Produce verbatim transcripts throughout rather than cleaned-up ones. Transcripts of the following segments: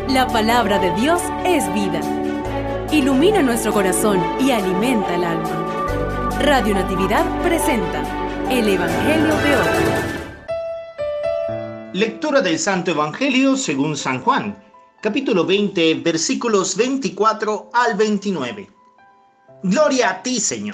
La palabra de Dios es vida. Ilumina nuestro corazón y alimenta el alma. Radio Natividad presenta el Evangelio de hoy. Lectura del Santo Evangelio según San Juan, capítulo veinte, versículos veinticuatro al veintinueve. Gloria a ti, Señor.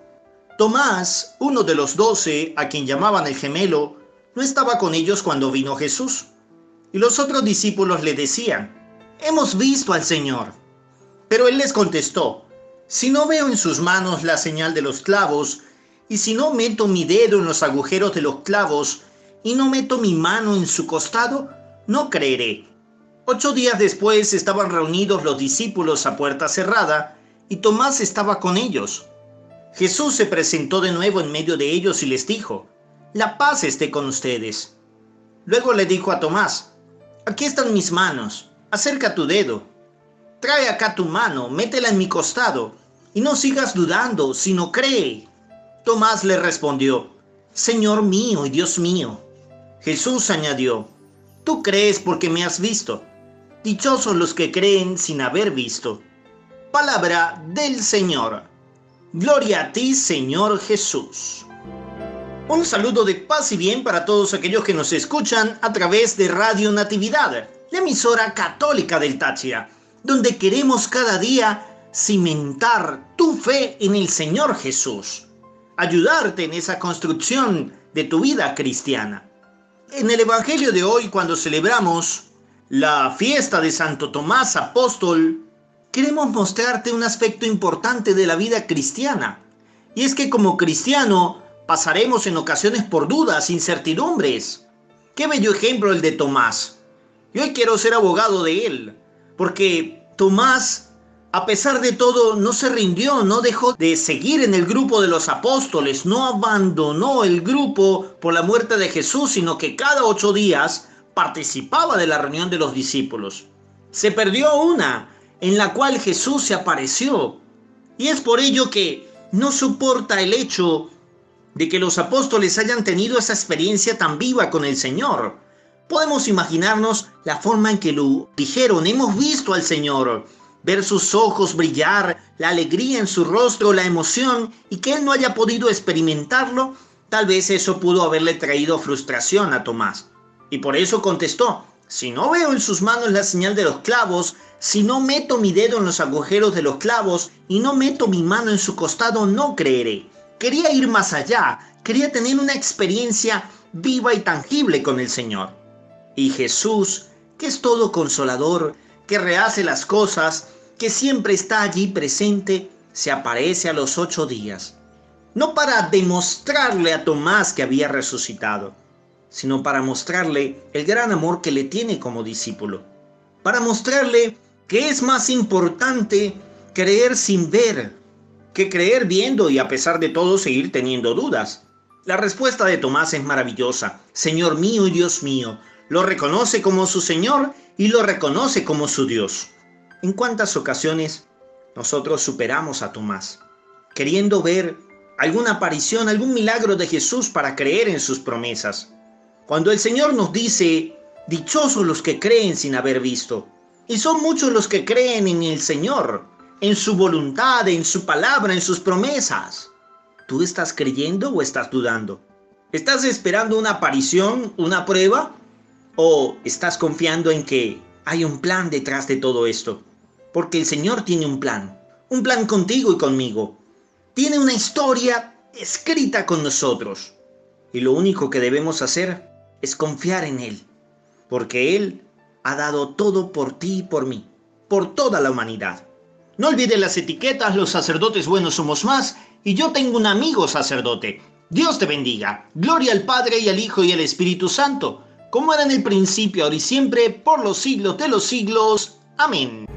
Tomás, uno de los doce, a quien llamaban el gemelo, no estaba con ellos cuando vino Jesús. Y los otros discípulos le decían: «Hemos visto al Señor». Pero él les contestó: «Si no veo en sus manos la señal de los clavos, y si no meto mi dedo en los agujeros de los clavos, y no meto mi mano en su costado, no creeré». Ocho días después estaban reunidos los discípulos a puerta cerrada, y Tomás estaba con ellos. Jesús se presentó de nuevo en medio de ellos y les dijo: «La paz esté con ustedes». Luego le dijo a Tomás: «Aquí están mis manos, acerca tu dedo. Trae acá tu mano, métela en mi costado, y no sigas dudando, sino cree». Tomás le respondió: «Señor mío y Dios mío». Jesús añadió: «Tú crees porque me has visto. Dichosos los que creen sin haber visto». Palabra del Señor. Gloria a ti, Señor Jesús. Un saludo de paz y bien para todos aquellos que nos escuchan a través de Radio Natividad, la emisora católica del Táchira, donde queremos cada día cimentar tu fe en el Señor Jesús, ayudarte en esa construcción de tu vida cristiana. En el Evangelio de hoy, cuando celebramos la fiesta de Santo Tomás Apóstol, queremos mostrarte un aspecto importante de la vida cristiana, y es que como cristiano pasaremos en ocasiones por dudas, incertidumbres. Qué bello ejemplo el de Tomás. Y hoy quiero ser abogado de él, porque Tomás, a pesar de todo, no se rindió, no dejó de seguir en el grupo de los apóstoles, no abandonó el grupo por la muerte de Jesús, sino que cada ocho días participaba de la reunión de los discípulos. Se perdió una en la cual Jesús se apareció, y es por ello que no soporta el hecho de que los apóstoles hayan tenido esa experiencia tan viva con el Señor. Podemos imaginarnos la forma en que lo dijeron: «Hemos visto al Señor», ver sus ojos brillar, la alegría en su rostro, la emoción, y que él no haya podido experimentarlo. Tal vez eso pudo haberle traído frustración a Tomás. Y por eso contestó: «Si no veo en sus manos la señal de los clavos, si no meto mi dedo en los agujeros de los clavos y no meto mi mano en su costado, no creeré». Quería ir más allá, quería tener una experiencia viva y tangible con el Señor. Y Jesús, que es todo consolador, que rehace las cosas, que siempre está allí presente, se aparece a los ocho días. No para demostrarle a Tomás que había resucitado, sino para mostrarle el gran amor que le tiene como discípulo. Para mostrarle que es más importante creer sin ver que creer viendo y a pesar de todo seguir teniendo dudas. La respuesta de Tomás es maravillosa: «Señor mío y Dios mío». Lo reconoce como su Señor y lo reconoce como su Dios. ¿En cuántas ocasiones nosotros superamos a Tomás, queriendo ver alguna aparición, algún milagro de Jesús para creer en sus promesas? Cuando el Señor nos dice: «Dichosos los que creen sin haber visto». Y son muchos los que creen en el Señor, en su voluntad, en su palabra, en sus promesas. ¿Tú estás creyendo o estás dudando? ¿Estás esperando una aparición, una prueba? ¿O estás confiando en que hay un plan detrás de todo esto? Porque el Señor tiene un plan, un plan contigo y conmigo. Tiene una historia escrita con nosotros. Y lo único que debemos hacer es confiar en Él, porque Él ha dado todo por ti y por mí, por toda la humanidad. No olvides las etiquetas: los sacerdotes buenos somos más, y yo tengo un amigo sacerdote. Dios te bendiga. Gloria al Padre y al Hijo y al Espíritu Santo, como era en el principio, ahora y siempre, por los siglos de los siglos. Amén.